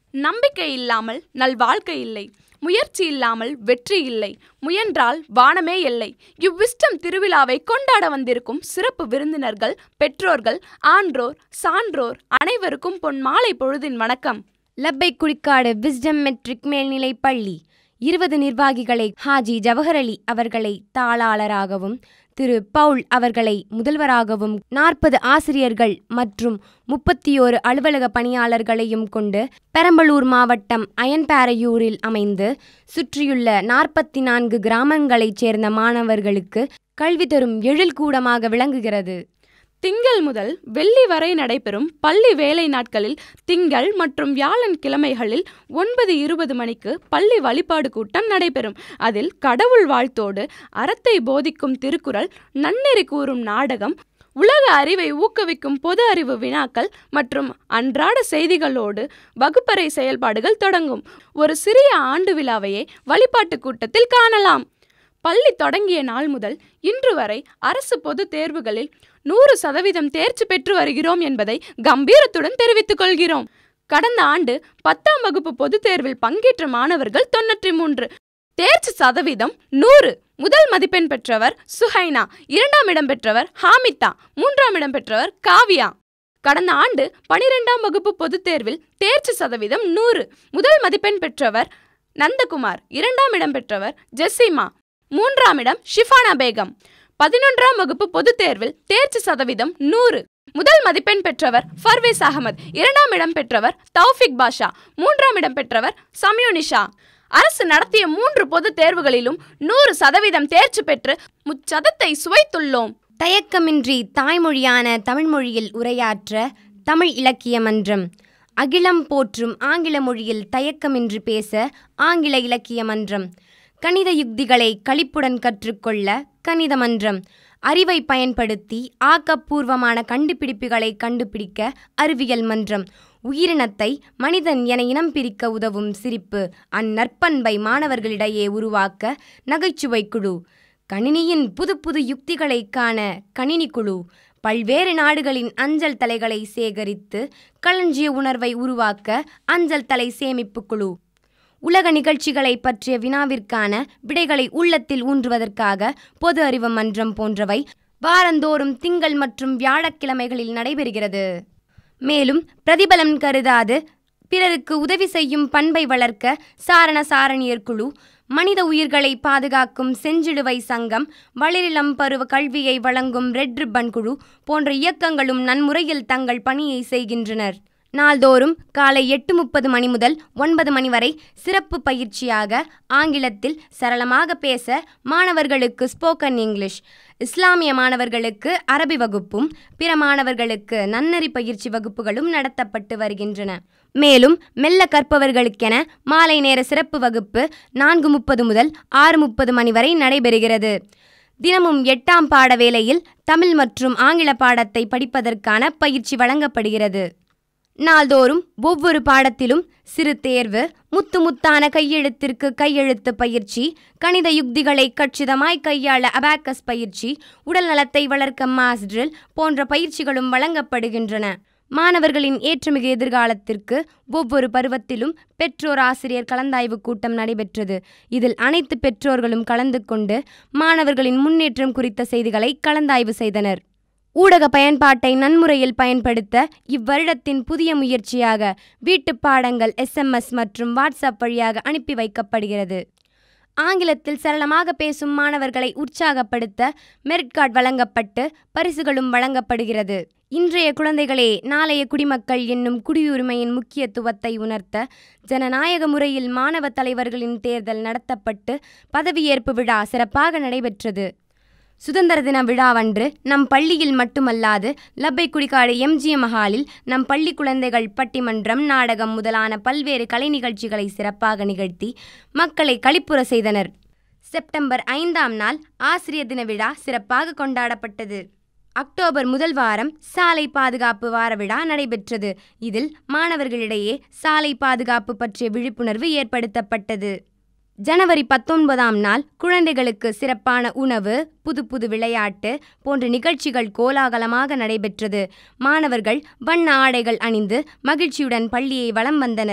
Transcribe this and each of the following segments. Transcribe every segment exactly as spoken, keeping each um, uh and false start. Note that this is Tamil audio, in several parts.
நம்பிக்கை இல்லாமல் நல்வாழ்க்கை இல்லை, முயற்சி இல்லாமல் வெற்றி இல்லை, முயன்றால் வானமே எல்லை. இவ்விஸ்டம் திருவிழாவை கொண்டாட வந்திருக்கும் சிறப்பு விருந்தினர்கள், பெற்றோர்கள், ஆன்றோர், சான்றோர் அனைவருக்கும் பொன் மாலை பொழுதின் வணக்கம். லப்பை குடிக்காடு விஸ்டம் மெட்ரிக் மேல்நிலை பள்ளி இருபது நிர்வாகிகளை ஹாஜி ஜவஹர் அலி அவர்களை தாளாளராகவும், திரு பவுல் அவர்களை முதல்வராகவும், நாற்பது ஆசிரியர்கள் மற்றும் முப்பத்தி ஓரு அலுவலக பணியாளர்களையும் கொண்டு பெரம்பலூர் மாவட்டம் அயன்பாறையூரில் அமைந்து சுற்றியுள்ள நாற்பத்தி நான்கு கிராமங்களைச் சேர்ந்த மாணவர்களுக்கு கல்வி தரும் எழில்கூடமாக விளங்குகிறது. திங்கள் முதல் வெள்ளி வரை நடைபெறும் பள்ளி வேலை நாட்களில் திங்கள் மற்றும் வியாழன் கிழமைகளில் ஒன்பது இருபது மணிக்கு பள்ளி வழிபாடு கூட்டம் நடைபெறும். அதில் கடவுள் வாழ்த்தோடு அறத்தை போதிக்கும் திருக்குறள், நன்னெறி கூறும் நாடகம், உலக அறிவை ஊக்குவிக்கும் பொது அறிவு வினாக்கள் மற்றும் அன்றாட செய்திகளோடு வகுப்பறை செயல்பாடுகள் தொடங்கும். ஒரு சிறிய ஆண்டு விழாவையே வழிபாட்டு கூட்டத்தில் காணலாம். பள்ளி தொடங்கிய நாள் முதல் இன்று வரை அரசு பொது தேர்வுகளில் நூறு சதவீதம் தேர்ச்சி பெற்று வருகிறோம் என்பதை கம்பீரத்துடன் தெரிவித்துக் கொள்கிறோம். கடந்த ஆண்டு பத்தாம் வகுப்பு பொதுத் தேர்வில் பங்கேற்ற மாணவர்கள் தொன்னூற்றி மூன்று, தேர்ச்சி சதவீதம் நூறு. முதல் மதிப்பெண் பெற்றவர் சுஹைனா, இரண்டாம் இடம் பெற்றவர் ஹாமிதா, மூன்றாம் இடம் பெற்றவர் காவியா. கடந்த ஆண்டு பனிரெண்டாம் வகுப்பு பொதுத் தேர்வில் தேர்ச்சி சதவீதம் நூறு. முதல் மதிப்பெண் பெற்றவர் நந்தகுமார், இரண்டாம் இடம் பெற்றவர் ஜெசிமா, மூன்றாம் இடம் ஷிஃபானா பேகம். பதினொன்றாம் வகுப்பு பொதுத் தேர்வில் தேர்ச்சி சதவீதம் நூறு. முதல் மதிப்பெண் பெற்றவர் ஃபர்வேஸ் அகமது, இரண்டாம் இடம் பெற்றவர் தௌஃபிக் பாஷா, மூன்றாம் இடம் பெற்றவர் சம்யுனிஷா. அரசு நடத்திய மூன்று பொது தேர்வுகளிலும் நூறு சதவீதம் தேர்ச்சி பெற்று முச்சதத்தை சுவைத்துள்ளோம். தயக்கமின்றி தாய்மொழியான தமிழ்மொழியில் உரையாற்ற தமிழ் இலக்கிய மன்றம். அகிலம் போற்றும் ஆங்கில மொழியில் தயக்கமின்றி பேச ஆங்கில இலக்கிய மன்றம். கணித யுக்திகளை களிப்புடன் கற்றுக்கொள்ள கணித மன்றம். அறிவை பயன்படுத்தி ஆக்கப்பூர்வமான கண்டுபிடிப்புகளை கண்டுபிடிக்க அறிவியல் மன்றம். உயிரினத்தை மனிதன் என இனம் பிரிக்க உதவும் சிரிப்பு, அந்நற்பண்பை மாணவர்களிடையே உருவாக்க நகைச்சுவை குழு. கணினியின் புது புது யுக்திகளை காண கணினி குழு. பல்வேறு நாடுகளின் அஞ்சல் தலைகளை சேகரித்து களஞ்சிய உணர்வை உருவாக்க அஞ்சல் தலை சேமிப்பு குழு. உலக நிகழ்ச்சிகளை பற்றிய வினாவிற்கான விடைகளை உள்ளத்தில் ஊன்றுவதற்காக பொது அறிவு மன்றம் போன்றவை வாரந்தோறும் திங்கள் மற்றும் வியாழக்கிழமைகளில் நடைபெறுகிறது. மேலும் பிரதிபலன் கருதாது பிறருக்கு உதவி செய்யும் பண்பை வளர்க்க சாரண சாரணியர் குழு, மனித உயிர்களை பாதுகாக்கும் செஞ்சிலுவை சங்கம், வளரிளம் பருவ கல்வியை வழங்கும் ரெட் ரிப்பன் குழு போன்ற இயக்கங்களும் நன்முறையில் தங்கள் பணியை செய்கின்றனர். நாள்தோறும் காலை எட்டு முப்பது மணி முதல் ஒன்பது மணி வரை சிறப்பு பயிற்சியாக ஆங்கிலத்தில் சரளமாக பேச மாணவர்களுக்கு ஸ்போக்கன் இங்கிலீஷ், இஸ்லாமிய மாணவர்களுக்கு அரபி வகுப்பும் பிற மாணவர்களுக்கு நன்னறி பயிற்சி வகுப்புகளும் நடத்தப்பட்டு வருகின்றன. மேலும் மெல்ல கற்பவர்களுக்கென மாலை நேர சிறப்பு வகுப்பு நான்கு முப்பது முதல் ஆறு முப்பது மணி வரை நடைபெறுகிறது. தினமும் எட்டாம் பாட வேளையில் தமிழ் மற்றும் ஆங்கில பாடத்தை படிப்பதற்கான பயிற்சி வழங்கப்படுகிறது. நாள்தோறும் ஒவ்வொரு பாடத்திலும் சிறு தேர்வு, முத்து முத்தான கையெழுத்திற்கு கையெழுத்து பயிற்சி, கணித யுக்திகளை கச்சிதமாய் கையாள அபாக்கஸ் பயிற்சி, உடல் நலத்தை வளர்க்க மாஸ் ட்ரில் போன்ற பயிற்சிகளும் வழங்கப்படுகின்றன. மாணவர்களின் ஏற்றுமிகு எதிர்காலத்திற்கு ஒவ்வொரு பருவத்திலும் பெற்றோர் ஆசிரியர் கலந்தாய்வு கூட்டம் நடைபெற்றது. இதில் அனைத்து பெற்றோர்களும் கலந்து கொண்டு மாணவர்களின் முன்னேற்றம் குறித்த செய்திகளை கலந்தாய்வு செய்தனர். ஊடக பயன்பாட்டை நன்முறையில் பயன்படுத்த இவ்வருடத்தின் புதிய முயற்சியாக வீட்டு பாடங்கள் எஸ்எம்எஸ் மற்றும் வாட்ஸ்அப் வழியாக அனுப்பி வைக்கப்படுகிறது. ஆங்கிலத்தில் சரளமாக பேசும் மாணவர்களை உற்சாகப்படுத்த மெரிட் கார்டு வழங்கப்பட்டு பரிசுகளும் வழங்கப்படுகிறது. இன்றைய குழந்தைகளே நாளைய குடிமக்கள் என்னும் குடியுரிமையின் முக்கியத்துவத்தை உணர்த்த ஜனநாயக முறையில் மாணவ தலைவர்களின் தேர்தல் நடத்தப்பட்டு பதவியேற்பு விழா சிறப்பாக நடைபெற்றது. சுதந்திர தின விழாவன்று நம் பள்ளியில் மட்டுமல்லாது லப்பை குடிக்காடு எம்ஜிஎம் மஹாலில் நம் பள்ளி குழந்தைகள் பட்டிமன்றம், நாடகம் முதலான பல்வேறு கலை நிகழ்ச்சிகளை சிறப்பாக நிகழ்த்தி மக்களை களிப்புற செய்தனர். செப்டம்பர் ஐந்தாம் நாள் ஆசிரியர் தின விழா சிறப்பாக கொண்டாடப்பட்டது. அக்டோபர் முதல் வாரம் சாலை பாதுகாப்பு வார விழா நடைபெற்றது. இதில் மாணவர்களிடையே சாலை பாதுகாப்பு பற்றிய விழிப்புணர்வு ஏற்படுத்தப்பட்டது. ஜனவரி பத்தொன்பதாம் நாள் குழந்தைகளுக்கு சிறப்பான உணவு, புது புது விளையாட்டு போன்ற நிகழ்ச்சிகள் கோலாகலமாக நடைபெற்றது. மாணவர்கள் வண்ண ஆடைகள் அணிந்து மகிழ்ச்சியுடன் பள்ளியை வலம் வந்தனர்.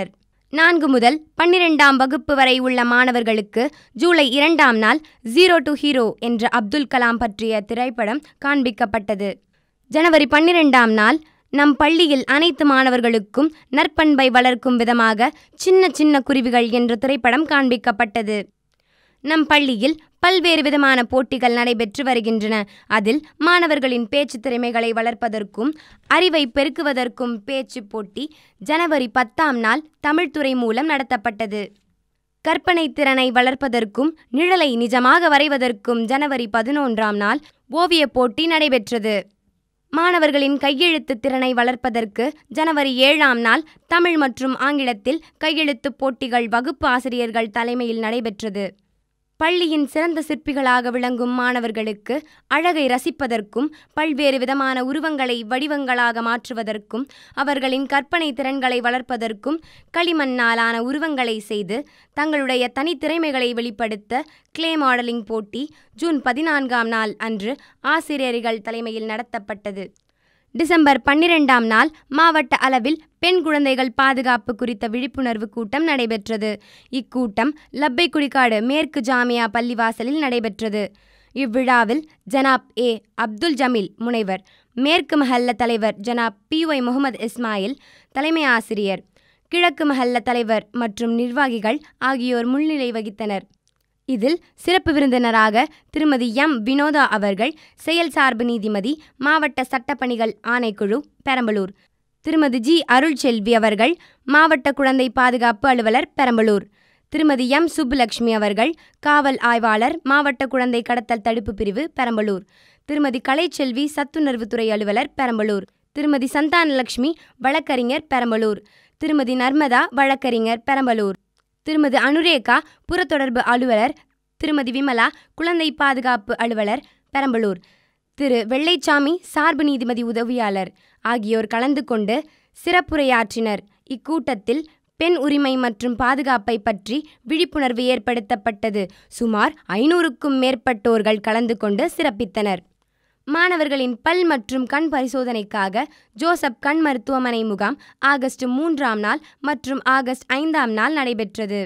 நான்கு முதல் பன்னிரெண்டாம் வகுப்பு வரை உள்ள மாணவர்களுக்கு ஜூலை இரண்டாம் நாள் ஜீரோ டு ஹீரோ என்ற அப்துல் கலாம் பற்றிய திரைப்படம் காண்பிக்கப்பட்டது. ஜனவரி பன்னிரெண்டாம் நாள் நம் பள்ளியில் அனைத்து மாணவர்களுக்கும் நற்பண்பை வளர்க்கும் விதமாக சின்ன சின்ன குருவிகள் என்ற திரைப்படம் காண்பிக்கப்பட்டது. நம் பள்ளியில் பல்வேறு விதமான போட்டிகள் நடைபெற்று வருகின்றன. அதில் மாணவர்களின் பேச்சு திறமைகளை வளர்ப்பதற்கும் அறிவை பெருக்குவதற்கும் பேச்சு போட்டி ஜனவரி பத்தாம் நாள் தமிழ்துறை மூலம் நடத்தப்பட்டது. கற்பனை திறனை வளர்ப்பதற்கும் நிழலை நிஜமாக வரைவதற்கும் ஜனவரி பதினொன்றாம் நாள் ஓவிய போட்டி நடைபெற்றது. மாணவர்களின் கையெழுத்து திறனை வளர்ப்பதற்கு ஜனவரி ஏழாம் நாள் தமிழ் மற்றும் ஆங்கிலத்தில் கையெழுத்து போட்டிகள் வகுப்பு ஆசிரியர்கள் தலைமையில் நடைபெற்றது. பள்ளியின் சிறந்த சிற்பிகளாக விளங்கும் மாணவர்களுக்கு அழகை ரசிப்பதற்கும் பல்வேறு விதமான உருவங்களை வடிவங்களாக மாற்றுவதற்கும் அவர்களின் கற்பனை திறன்களை வளர்ப்பதற்கும் களிமண்ணாலான உருவங்களை செய்து தங்களுடைய தனித்திறமைகளை வெளிப்படுத்த கிளே மாடலிங் போட்டி ஜூன் பதினான்காம் நாள் அன்று ஆசிரியர்கள் தலைமையில் நடத்தப்பட்டது. டிசம்பர் பன்னிரெண்டாம் நாள் மாவட்ட அளவில் பெண் குழந்தைகள் பாதுகாப்பு குறித்த விழிப்புணர்வு கூட்டம் நடைபெற்றது. இக்கூட்டம் லப்பைக்குடிக்காடு மேற்கு ஜாமியா பள்ளிவாசலில் நடைபெற்றது. இவ்விழாவில் ஜனாப் ஏ அப்துல் ஜமீல் முனைவர், மேற்கு மஹல்ல தலைவர் ஜனாப் பி ஒய் முகமது இஸ்மாயில் தலைமை ஆசிரியர், கிழக்கு மஹல்ல தலைவர் மற்றும் நிர்வாகிகள் ஆகியோர் முன்னிலை வகித்தனர். இதில் சிறப்பு விருந்தினராக திருமதி எம் வினோதா அவர்கள், செயல் சார்பு நீதிமதி, மாவட்ட சட்டப்பணிகள் ஆணைக்குழு பெரம்பலூர், திருமதி ஜி அருள்செல்வி அவர்கள், மாவட்ட குழந்தை பாதுகாப்பு அலுவலர் பெரம்பலூர், திருமதி எம் சுப்புலட்சுமி அவர்கள், காவல் ஆய்வாளர், மாவட்ட குழந்தை கடத்தல் தடுப்பு பிரிவு பெரம்பலூர், திருமதி கலைச்செல்வி சத்துணர்வுத்துறை அலுவலர் பெரம்பலூர், திருமதி சந்தானலட்சுமி வழக்கறிஞர் பெரம்பலூர், திருமதி நர்மதா வழக்கறிஞர் பெரம்பலூர், திருமதி அனுரேகா புறத்தொடர்பு அலுவலர், திருமதி விமலா குழந்தை பாதுகாப்பு அலுவலர் பெரம்பலூர், திரு வெள்ளைச்சாமி சார்பு நீதிமதி உதவியாளர் ஆகியோர் கலந்து கொண்டு சிறப்புரையாற்றினர். இக்கூட்டத்தில் பெண் உரிமை மற்றும் பாதுகாப்பை பற்றி விழிப்புணர்வு ஏற்படுத்தப்பட்டது. சுமார் ஐநூறுக்கும் மேற்பட்டோர்கள் கலந்து கொண்டு சிறப்பித்தனர். மாணவர்களின் பல் மற்றும் கண் பரிசோதனைக்காக ஜோசப் கண் மருத்துவமனை முகாம் ஆகஸ்ட் மூன்றாம் நாள் மற்றும் ஆகஸ்ட் ஐந்தாம் நாள் நடைபெற்றது.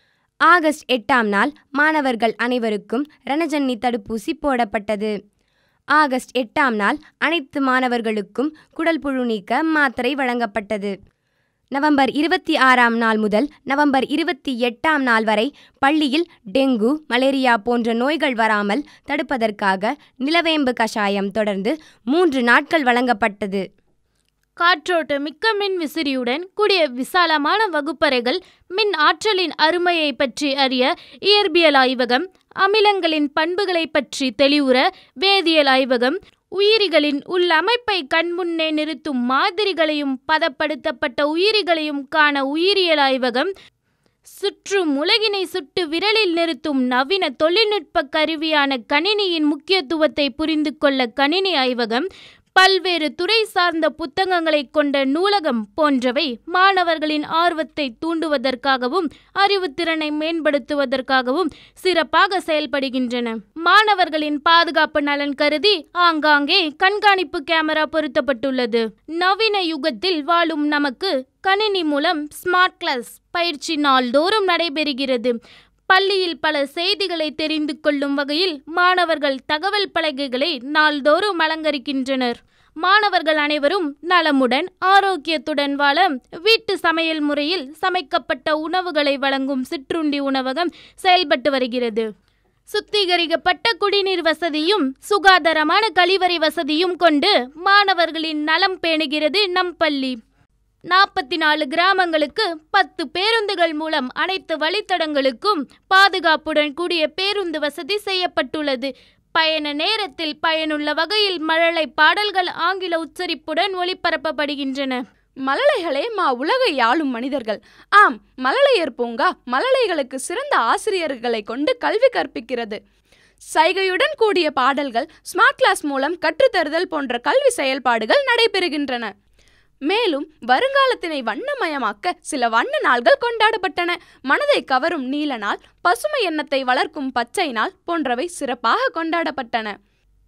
ஆகஸ்ட் எட்டாம் நாள் மாணவர்கள் அனைவருக்கும் ரணஜன்னி தடுப்பூசி போடப்பட்டது. ஆகஸ்ட் எட்டாம் நாள் அனைத்து மாணவர்களுக்கும் குடல் புழு நீக்க மாத்திரை வழங்கப்பட்டது. நவம்பர் இருபத்தி ஆறாம் நாள் முதல் நவம்பர் இருபத்தி எட்டாம் நாள் வரை பள்ளியில் டெங்கு, மலேரியா போன்ற நோய்கள் வராமல் தடுப்பதற்காக நிலவேம்பு கஷாயம் தொடர்ந்து மூன்று நாட்கள் வழங்கப்பட்டது. காற்றோட்ட மிக்க மின் விசிறியுடன் கூடிய விசாலமான வகுப்பறைகள், மின் ஆற்றலின் அருமையை பற்றி அறிய இயற்பியல் ஆய்வகம், அமிலங்களின் பண்புகளை பற்றி தெளிவுற வேதியியல் ஆய்வகம், உயிரிகளின் உள்ளமைப்பை கண்முன்னே நிறுத்தும் மாதிரிகளையும் பதப்படுத்தப்பட்ட உயிரிகளையும் காண உயிரியல் ஆய்வகம், சுற்றும் உலகினை சுட்டு விரலில் நிறுத்தும் நவீன தொழில்நுட்ப கருவியான கணினியின் முக்கியத்துவத்தை புரிந்து கொள்ள கணினி ஆய்வகம், பல்வேறு துறை சார்ந்த புத்தகங்களை கொண்ட நூலகம் போன்றவை மாணவர்களின் ஆர்வத்தை தூண்டுவதற்காகவும் அறிவுத்திறனை மேம்படுத்துவதற்காகவும் சிறப்பாக செயல்படுகின்றன. மாணவர்களின் பாதுகாப்பு நலன் கருதி ஆங்காங்கே கண்காணிப்பு கேமரா பொருத்தப்பட்டுள்ளது. நவீன யுகத்தில் வாழும் நமக்கு கணினி மூலம் ஸ்மார்ட் கிளாஸ் பயிற்சி நாள்தோறும் நடைபெறுகிறது. பள்ளியில் பல செய்திகளை தெரிந்து கொள்ளும் வகையில் மாணவர்கள் தகவல் பலகைகளை நாள்தோறும் அலங்கரிக்கின்றனர். மாணவர்கள் அனைவரும் நலமுடன் ஆரோக்கியத்துடன் வாழ வீட்டு சமையல் முறையில் சமைக்கப்பட்ட உணவுகளை வழங்கும் சிற்றுண்டி உணவகம் செயல்பட்டு வருகிறது. சுத்திகரிக்கப்பட்ட குடிநீர் வசதியும் சுகாதாரமான கழிவறை வசதியும் கொண்டு மாணவர்களின் நலம் பேணுகிறது நம் பள்ளி. நாற்பத்தி நாலு கிராமங்களுக்கு பத்து பேருந்துகள் மூலம் அனைத்து வழித்தடங்களுக்கும் பாதுகாப்புடன் கூடிய பேருந்து வசதி செய்யப்பட்டுள்ளது. பயண நேரத்தில் பயனுள்ள வகையில் மழலை பாடல்கள் ஆங்கில உச்சரிப்புடன் ஒளிபரப்பப்படுகின்றன. மழலைகளே மா உலகை ஆளும் மனிதர்கள். ஆம், மழலையர் பூங்கா மழலைகளுக்கு சிறந்த ஆசிரியர்களை கொண்டு கல்வி கற்பிக்கிறது. சைகையுடன் கூடிய பாடல்கள், ஸ்மார்ட் கிளாஸ் மூலம் கற்றுத்தருதல் போன்ற கல்வி செயல்பாடுகள் நடைபெறுகின்றன. மேலும் வருங்காலத்தினை வண்ணமயமாக்க சில வண்ண நாள்கள் கொண்டாடப்பட்டன. மனதை கவரும் நீல நாள், பசுமை எண்ணத்தை வளர்க்கும் பச்சை நாள் போன்றவை சிறப்பாக கொண்டாடப்பட்டன.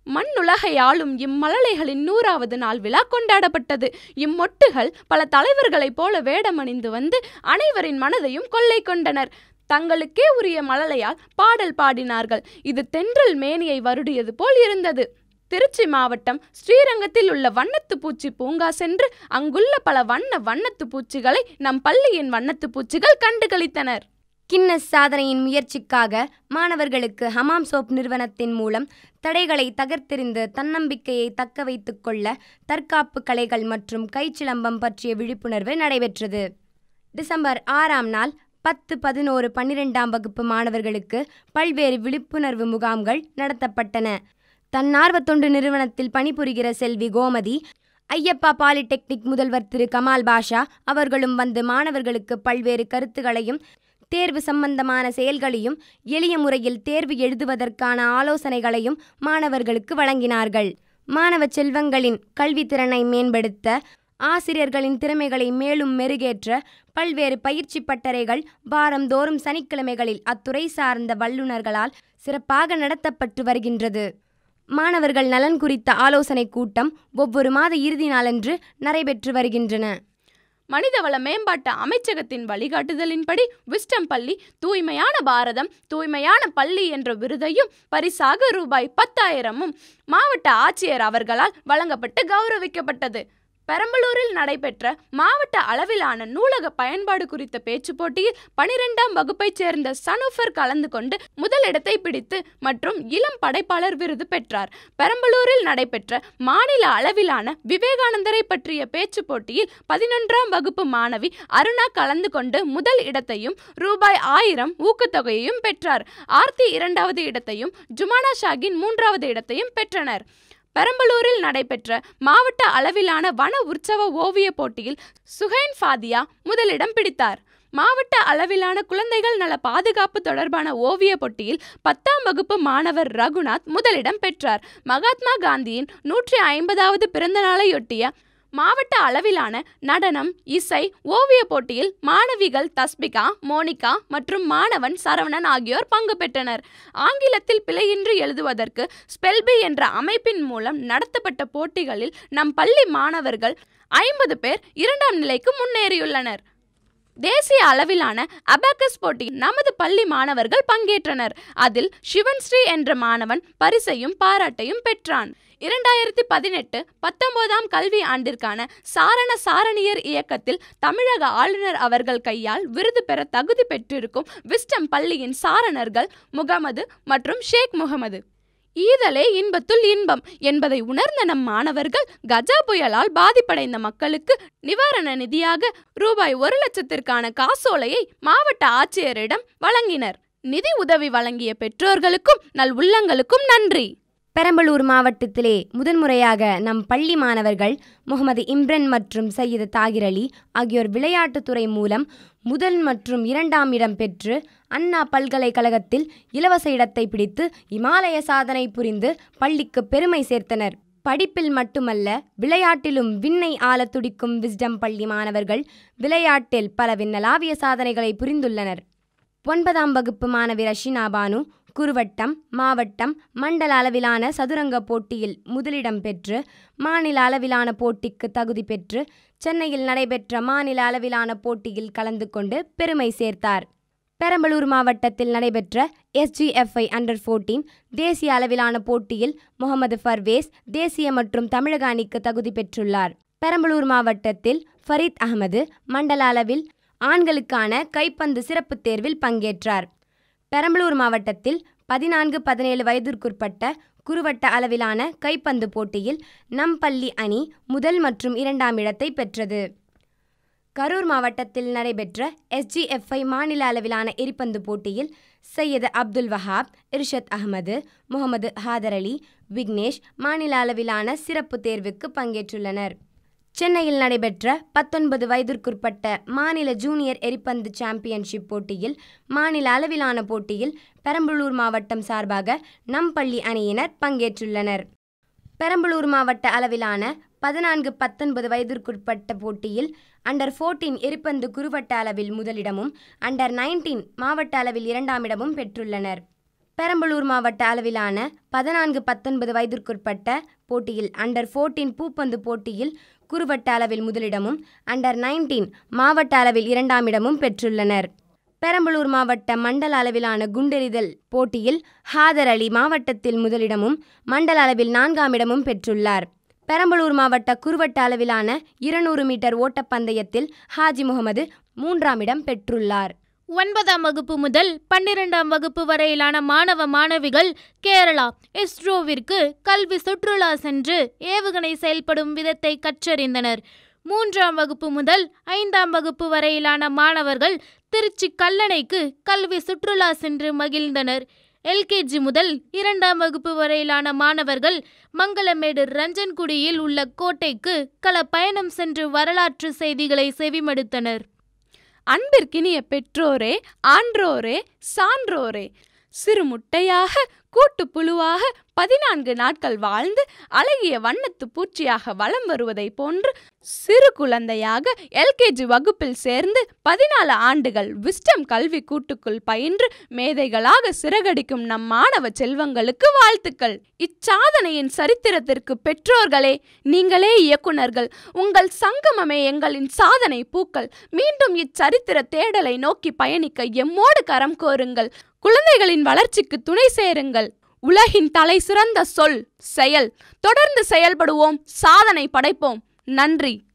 மண்ணுலகை ஆளும் இம்மழலைகளின் நூறாவது நாள் விழா கொண்டாடப்பட்டது. இம்மொட்டுகள் பல தலைவர்களைப் போல வேடமணிந்து வந்து அனைவரின் மனதையும் கொள்ளை கொண்டனர். தங்களுக்கே உரிய மழலையால் பாடல் பாடினார்கள். இது தென்றல் மேனியை வருடியது போல் இருந்தது. திருச்சி மாவட்டம் ஸ்ரீரங்கத்தில் உள்ள வண்ணத்து பூச்சி பூங்கா சென்று அங்குள்ள பல வண்ண வண்ணத்து பூச்சிகளை நம் பள்ளியின் வண்ணத்து பூச்சிகள் கண்டுகளித்தனர். கின்னஸ் சாதனையின் முயற்சிக்காக மாணவர்களுக்கு ஹமாம் சோப் நிறுவனத்தின் மூலம் தடைகளை தகர்த்தெறிந்து தன்னம்பிக்கையை தக்க வைத்துக் கொள்ள தற்காப்பு கலைகள் மற்றும் கைச்சிலம்பம் பற்றிய விழிப்புணர்வு நடைபெற்றது. டிசம்பர் ஆறாம் நாள் பத்து பதினோரு பன்னிரெண்டாம் வகுப்பு மாணவர்களுக்கு பல்வேறு விழிப்புணர்வு முகாம்கள் நடத்தப்பட்டன. தன்னார்வ தொண்டு நிறுவனத்தில் பணிபுரிகிற செல்வி கோமதி, ஐயப்பா பாலிடெக்னிக் முதல்வர் திரு கமால் பாஷா அவர்களும் வந்து மாணவர்களுக்கு பல்வேறு கருத்துகளையும் தேர்வு சம்பந்தமான செயல்களையும் எளிய முறையில் தேர்வு எழுதுவதற்கான ஆலோசனைகளையும் மாணவர்களுக்கு வழங்கினார்கள். மாணவ செல்வங்களின் கல்வித்திறனை மேம்படுத்த, ஆசிரியர்களின் திறமைகளை மேலும் மெருகேற்ற பல்வேறு பயிற்சி பட்டறைகள் வாரந்தோறும் சனிக்கிழமைகளில் அத்துறை சார்ந்த வல்லுநர்களால் சிறப்பாக நடத்தப்பட்டு வருகின்றது. மாணவர்கள் நலன் குறித்த ஆலோசனை கூட்டம் ஒவ்வொரு மாத இறுதி நாளன்று நடைபெற்று வருகின்றன. மனிதவள மேம்பாட்டு அமைச்சகத்தின் வழிகாட்டுதலின்படி விஸ்டம் பள்ளி தூய்மையான பாரதம் தூய்மையான பள்ளி என்ற விருதையும் பரிசாக ரூபாய் பத்தாயிரமும் மாவட்ட ஆட்சியர் அவர்களால் வழங்கப்பட்டு கௌரவிக்கப்பட்டது. பெரம்பலூரில் நடைபெற்ற மாவட்ட அளவிலான நூலக பயன்பாடு குறித்த பேச்சு போட்டியில் பனிரெண்டாம் வகுப்பைச் சேர்ந்த சனுஃபர் கலந்து கொண்டு முதலிடத்தை பிடித்து மற்றும் இளம் படைப்பாளர் விருது பெற்றார். பெரம்பலூரில் நடைபெற்ற மாநில அளவிலான விவேகானந்தரை பற்றிய பேச்சு போட்டியில் பதினொன்றாம் வகுப்பு மாணவி அருணா கலந்து கொண்டு முதல் இடத்தையும் ரூபாய் ஆயிரம் ஊக்கத்தொகையையும் பெற்றார். ஆர்த்தி இரண்டாவது இடத்தையும் ஜுமானா ஷாகின் மூன்றாவது இடத்தையும் பெற்றனர். பெரம்பலூரில் நடைபெற்ற மாவட்ட அளவிலான வன உற்சவ ஓவிய போட்டியில் சுஹைன் ஃபாதியா முதலிடம் பிடித்தார். மாவட்ட அளவிலான குழந்தைகள் நல பாதுகாப்பு தொடர்பான ஓவிய போட்டியில் பத்தாம் வகுப்பு மாணவர் ரகுநாத் முதலிடம் பெற்றார். மகாத்மா காந்தியின் நூற்றி ஐம்பதாவது பிறந்த நாளையொட்டிய மாவட்ட அளவிலான நடனம், இசை, ஓவிய போட்டியில் மாணவிகள் தஸ்பிகா, மோனிகா மற்றும் மாணவன் சரவணன் ஆகியோர் பங்கு பெற்றனர். ஆங்கிலத்தில் பிழையின்றி எழுதுவதற்கு ஸ்பெல்பி என்ற அமைப்பின் மூலம் நடத்தப்பட்ட போட்டிகளில் நம் பள்ளி மாணவர்கள் ஐம்பது பேர் இரண்டாம் நிலைக்கு முன்னேறியுள்ளனர். தேசிய அளவிலான அபாக்கஸ் போட்டியில் நமது பள்ளி மாணவர்கள் பங்கேற்றனர். அதில் சிவன்ஸ்ரீ என்ற மாணவன் பரிசையும் பாராட்டையும் பெற்றான். இரண்டாயிரத்தி பதினெட்டு பத்தொன்பதாம் கல்வி ஆண்டிற்கான சாரண சாரணியர் இயக்கத்தில் தமிழக ஆளுநர் அவர்கள் கையால் விருது பெற தகுதி பெற்றிருக்கும் விஸ்டம் பள்ளியின் சாரணர்கள் முகமது மற்றும் ஷேக் முகமது. ஈதலே இன்பத்துள் இன்பம் என்பதை உணர்ந்த நம் மாணவர்கள் கஜா புயலால் பாதிப்படைந்த மக்களுக்கு நிவாரண நிதியாக ரூபாய் ஒரு லட்சத்திற்கான காசோலையை மாவட்ட ஆட்சியரிடம் வழங்கினர். நிதி உதவி வழங்கிய பெற்றோர்களுக்கும் நல் உள்ளங்களுக்கும் நன்றி. பெரம்பலூர் மாவட்டத்திலே முதன்முறையாக நம் பள்ளி மாணவர்கள் முகமது இம்ரன் மற்றும் சையது தாகிர் அலி ஆகியோர் விளையாட்டுத்துறை மூலம் முதல் மற்றும் இரண்டாம் இடம் பெற்று அண்ணா பல்கலைக்கழகத்தில் இலவச இடத்தை பிடித்து இமாலய சாதனை புரிந்து பள்ளிக்கு பெருமை சேர்த்தனர். படிப்பில் மட்டுமல்ல, விளையாட்டிலும் விண்ணை ஆள துடிக்கும் விஸ்டம் பள்ளி மாணவர்கள் விளையாட்டில் பல விண்ணளாவிய சாதனைகளை புரிந்துள்ளனர். ஒன்பதாம் வகுப்பு மாணவி ரஷினா பானு குறுவட்டம், மாவட்டம், மண்டல அளவிலான சதுரங்க போட்டியில் முதலிடம் பெற்று மாநில அளவிலான போட்டிக்கு தகுதி பெற்று சென்னையில் நடைபெற்ற மாநில அளவிலான போட்டியில் கலந்து கொண்டு பெருமை சேர்த்தார். பெரம்பலூர் மாவட்டத்தில் நடைபெற்ற எஸ்ஜிஎஃப்ஐ அண்டர் பதினான்கு தேசிய அளவிலான போட்டியில் முகமது ஃபர்வேஸ் தேசிய மற்றும் தமிழக அணிக்கு தகுதி பெற்றுள்ளார். பெரம்பலூர் மாவட்டத்தில் ஃபரீத் அகமது மண்டல அளவில் ஆண்களுக்கான கைப்பந்து சிறப்பு தேர்வில் பங்கேற்றார். பெரம்பலூர் மாவட்டத்தில் பதினான்கு பதினேழு வயதிற்குட்பட்ட குறுவட்ட அளவிலான கைப்பந்து போட்டியில் நம் பள்ளி அணி முதல் மற்றும் இரண்டாம் இடத்தை பெற்றது. கரூர் மாவட்டத்தில் நடைபெற்ற எஸ்ஜிஎஃப்ஐ மாநில அளவிலான எரிப்பந்து போட்டியில் சையது அப்துல் வஹாப், இர்ஷத் அகமது, முகமது ஹாதர் அலி, விக்னேஷ் மாநில அளவிலான சிறப்பு தேர்வுக்கு பங்கேற்றுள்ளனர். சென்னையில் நடைபெற்ற பத்தொன்பது வயதிற்குட்பட்ட மாநில ஜூனியர் எரிப்பந்து சாம்பியன்ஷிப் போட்டியில் மாநில அளவிலான போட்டியில் பெரம்பலூர் மாவட்டம் சார்பாக நம் பள்ளி அணியினர் பங்கேற்றுள்ளனர். பெரம்பலூர் மாவட்ட அளவிலான பதினான்கு பத்தொன்பது வயதிற்குட்பட்ட போட்டியில் அண்டர் பதினான்கு எரிப்பந்து குறுவட்ட அளவில் முதலிடமும் அண்டர் பதினொன்று மாவட்ட அளவில் இரண்டாம் இடமும் பெற்றுள்ளனர். பெரம்பலூர் மாவட்ட அளவிலான பதினான்கு பத்தொன்பது வயதிற்குட்பட்ட போட்டியில் அண்டர் பதினான்கு பூப்பந்து போட்டியில் குறுவட்ட அளவில் முதலிடமும் அண்டர் பதினைந்து மாவட்ட அளவில் இரண்டாம் இடமும் பெற்றுள்ளனர். பெரம்பலூர் மாவட்ட மண்டல அளவிலான குண்டெறிதல் போட்டியில் ஹாதர் அலி மாவட்டத்தில் முதலிடமும் மண்டல அளவில் நான்காம் இடமும் பெற்றுள்ளார். பெரம்பலூர் மாவட்ட குறுவட்ட அளவிலான இருநூறு மீட்டர் ஓட்டப்பந்தயத்தில் ஹாஜி முகமது மூன்றாம் இடம் பெற்றுள்ளார். ஒன்பதாம் வகுப்பு முதல் பன்னிரெண்டாம் வகுப்பு வரையிலான மாணவ மாணவிகள் கேரளா இஸ்ரோவிற்கு கல்வி சுற்றுலா சென்று ஏவுகணை செயல்படும் விதத்தை கற்றறிந்தனர். மூன்றாம் வகுப்பு முதல் ஐந்தாம் வகுப்பு வரையிலான மாணவர்கள் திருச்சி கல்லணைக்கு கல்வி சுற்றுலா சென்று மகிழ்ந்தனர். எல்கேஜி முதல் இரண்டாம் வகுப்பு வரையிலான மாணவர்கள் மங்களமேடு ரஞ்சன்குடியில் உள்ள கோட்டைக்கு கள பயணம் சென்று வரலாற்று செய்திகளை செவிமடுத்தனர். அன்பிற்கினிய பெற்றோரே, ஆன்றோரே, சான்றோரே, சிறு முட்டையாக கூட்டு புழுவாக பதினான்கு நாட்கள் வாழ்ந்து அழகிய வண்ணத்து பூச்சியாக வலம் வருவதை போன்று சிறு குழந்தையாக எல்கேஜி வகுப்பில் சேர்ந்து பதினாலு ஆண்டுகள் விஸ்டம் கல்வி கூட்டுக்குள் பயின்று மேதைகளாக சிறகடிக்கும் நம் மாணவ செல்வங்களுக்கு வாழ்த்துக்கள். இச்சாதனையின் சரித்திரத்திற்கு பெற்றோர்களே, நீங்களே இயக்குனர்கள். உங்கள் சங்கமமே எங்களின் சாதனை பூக்கள். மீண்டும் இச்சரித்திர தேடலை நோக்கி பயணிக்க எம்மோடு கரம் கோருங்கள். குழந்தைகளின் வளர்ச்சிக்கு துணை சேருங்கள். உலகின் தலை சிறந்த சொல் செயல். தொடர்ந்து செயல்படுவோம், சாதனை படைப்போம். நன்றி.